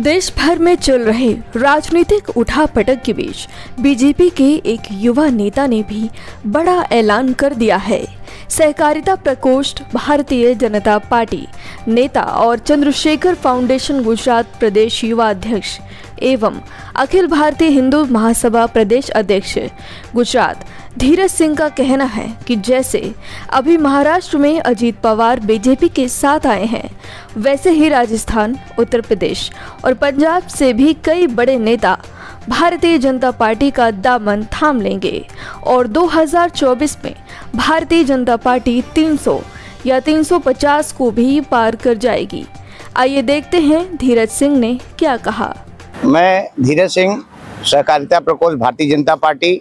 देश भर में चल रहे राजनीतिक उठापटक के बीच बीजेपी के एक युवा नेता ने भी बड़ा ऐलान कर दिया है। सहकारिता प्रकोष्ठ भारतीय जनता पार्टी नेता और चंद्रशेखर फाउंडेशन गुजरात प्रदेश युवा अध्यक्ष एवं अखिल भारतीय हिंदू महासभा प्रदेश अध्यक्ष गुजरात धीरज सिंह का कहना है कि जैसे अभी महाराष्ट्र में अजीत पवार बीजेपी के साथ आए हैं, वैसे ही राजस्थान, उत्तर प्रदेश और पंजाब से भी कई बड़े नेता भारतीय जनता पार्टी का दामन थाम लेंगे और 2024 में भारतीय जनता पार्टी 300 या 350 को भी पार कर जाएगी। आइए देखते हैं धीरज सिंह ने क्या कहा। मैं धीरज सिंह, सहकारिता प्रकोष्ठ भारतीय जनता पार्टी।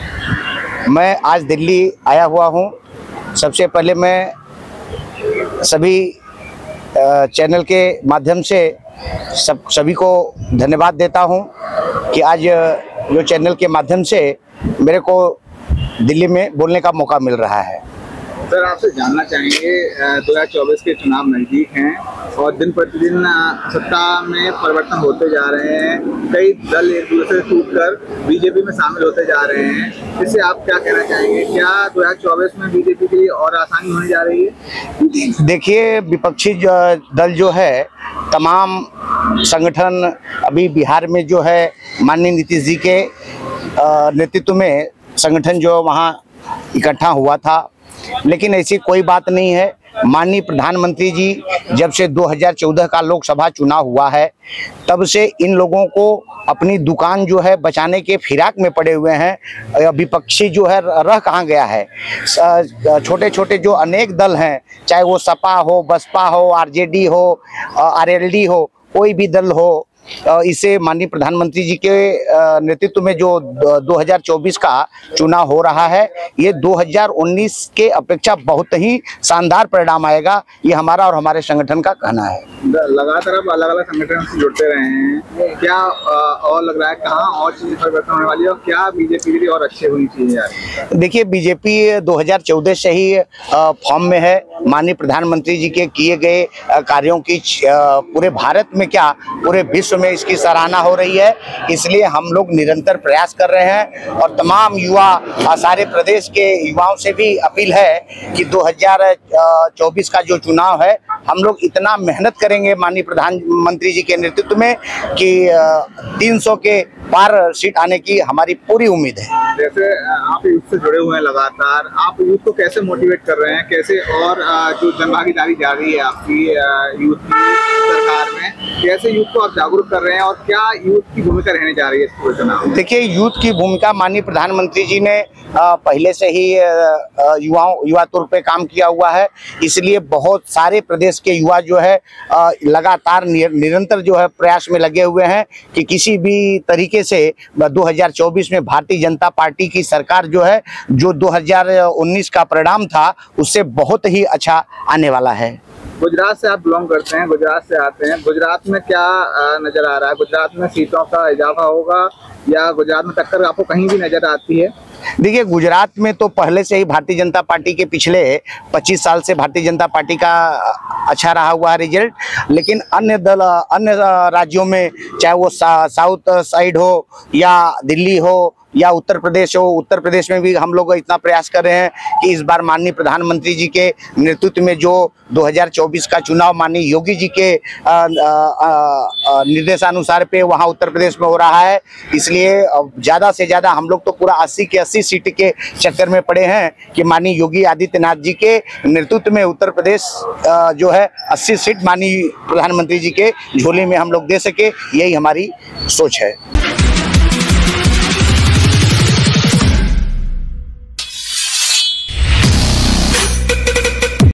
मैं आज दिल्ली आया हुआ हूं। सबसे पहले मैं सभी चैनल के माध्यम से सभी को धन्यवाद देता हूं कि आज जो चैनल के माध्यम से मेरे को दिल्ली में बोलने का मौका मिल रहा है। सर, आपसे जानना चाहेंगे 2024 के चुनाव नज़दीक हैं और दिन प्रतिदिन सत्ता में परिवर्तन होते जा रहे हैं। कई दल एक दूसरे से टूटकर बीजेपी में शामिल होते जा रहे हैं। इससे आप क्या कहना चाहेंगे? क्या 2024 में बीजेपी के लिए और आसानी होने जा रही है? देखिए, विपक्षी दल जो है, तमाम संगठन अभी बिहार में जो है माननीय नीतीश जी के नेतृत्व में संगठन जो वहाँ इकट्ठा हुआ था, लेकिन ऐसी कोई बात नहीं है। माननीय प्रधानमंत्री जी जब से 2014 का लोकसभा चुनाव हुआ है, तब से इन लोगों को अपनी दुकान जो है बचाने के फिराक में पड़े हुए हैं। विपक्षी जो है रह कहाँ गया है। छोटे छोटे जो अनेक दल हैं, चाहे वो सपा हो, बसपा हो, आरजेडी हो, आरएलडी हो, कोई भी दल हो, इसे माननीय प्रधानमंत्री जी के नेतृत्व में जो 2024 का चुनाव हो रहा है, ये 2019 के अपेक्षा बहुत ही शानदार परिणाम आएगा। ये हमारा और हमारे संगठन का कहना है। लगातार आप अलग अलग संगठन से जुड़ते रहे हैं, क्या और लग रहा है कहाँ और चीजें परिवर्तन होने वाली है और क्या बीजेपी के लिए और अच्छे होनी चाहिए? देखिए, बीजेपी 2014 से ही फॉर्म में है। माननीय प्रधानमंत्री जी के किए गए कार्यों की पूरे भारत में क्या पूरे विश्व में इसकी सराहना हो रही है। इसलिए हम लोग निरंतर प्रयास कर रहे हैं और तमाम युवा, सारे प्रदेश के युवाओं से भी अपील है कि 2024 का जो चुनाव है, हम लोग इतना मेहनत करेंगे माननीय प्रधानमंत्री जी के नेतृत्व में कि 300 के पार सीट आने की हमारी पूरी उम्मीद है। जैसे आप यूथ से जुड़े हुए हैं लगातार, आप यूथ को कैसे मोटिवेट कर रहे हैं, कैसे और जो जनभागीदारी जारी है आपकी यूथ की सरकार में, कैसे यूथ को आप जागरूक कर रहे हैं और क्या यूथ की भूमिका रहने जा रही है इस चुनाव? देखिए, यूथ की भूमिका माननीय प्रधानमंत्री जी ने पहले से ही युवा तौर पे काम किया हुआ है। इसलिए बहुत सारे प्रदेश के युवा जो है लगातार निरंतर जो है प्रयास में लगे हुए हैं कि किसी भी तरीके से 2024 में भारतीय जनता पार्टी की सरकार जो है, जो 2019 का परिणाम था, उससे बहुत ही अच्छा आने वाला है। गुजरात से आप बिलोंग करते हैं, गुजरात से आते हैं। गुजरात में क्या नजर आ रहा है? गुजरात में सीटों का इजाफा होगा या गुजरात में टक्कर आपको कहीं भी नजर आती है? देखिए, गुजरात में तो पहले से ही भारतीय जनता पार्टी के पिछले 25 साल से भारतीय जनता पार्टी का अच्छा रहा हुआ है रिजल्ट। लेकिन अन्य राज्यों में, चाहे वो साउथ साइड हो या दिल्ली हो या उत्तर प्रदेश हो, उत्तर प्रदेश में भी हम लोग इतना प्रयास कर रहे हैं कि इस बार माननीय प्रधानमंत्री जी के नेतृत्व में जो 2024 का चुनाव माननीय योगी जी के निर्देशानुसार पे वहाँ उत्तर प्रदेश में हो रहा है। इसलिए ज़्यादा से ज़्यादा हम लोग तो पूरा 80 के 80 सीट के चक्कर में पड़े हैं कि माननीय योगी आदित्यनाथ जी के नेतृत्व में उत्तर प्रदेश जो है 80 सीट माननीय प्रधानमंत्री जी के झोली में हम लोग दे सके, यही हमारी सोच है।